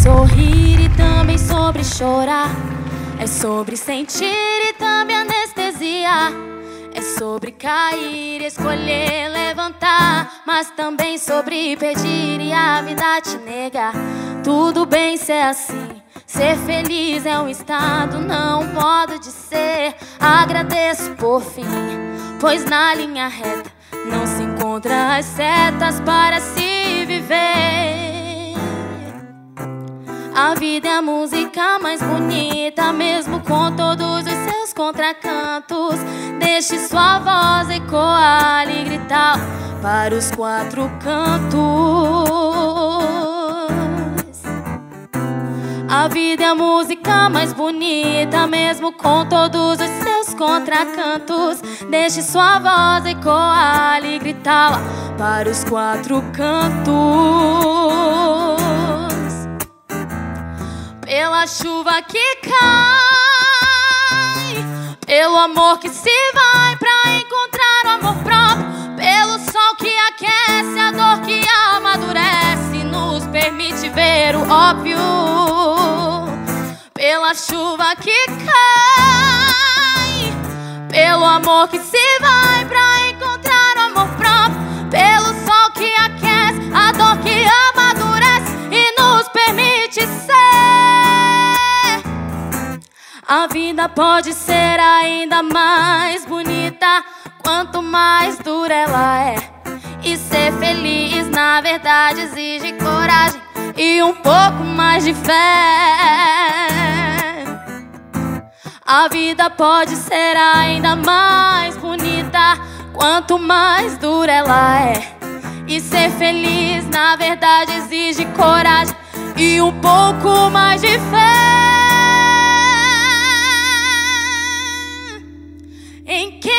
sorrir e também sobre chorar. É sobre sentir e também anestesia. É sobre cair e escolher levantar, mas também sobre pedir e a vida te negar. Tudo bem ser assim, ser feliz é um estado, não um modo de ser. Agradeço por fim, pois na linha reta não se encontra as setas para se viver. A vida é a música mais bonita, mesmo com todos os seus contracantos. Deixe sua voz ecoar e gritar para os quatro cantos. A vida é a música mais bonita, mesmo com todos os seus contracantos. Deixe sua voz ecoar e gritar para os quatro cantos. Pela chuva que cai, pelo amor que se vai pra encontrar o amor próprio, pelo sol que aquece, a dor que amadurece, nos permite ver o óbvio. Pela chuva que cai, pelo amor que se vai pra encontrar o amor próprio, pelo sol que aquece, a dor que amadurece e nos permite ser. A vida pode ser ainda mais bonita quanto mais dura ela é. E ser feliz na verdade exige coragem e um pouco mais de fé. A vida pode ser ainda mais bonita quanto mais dura ela é. E ser feliz na verdade exige coragem e um pouco mais de fé. Em quem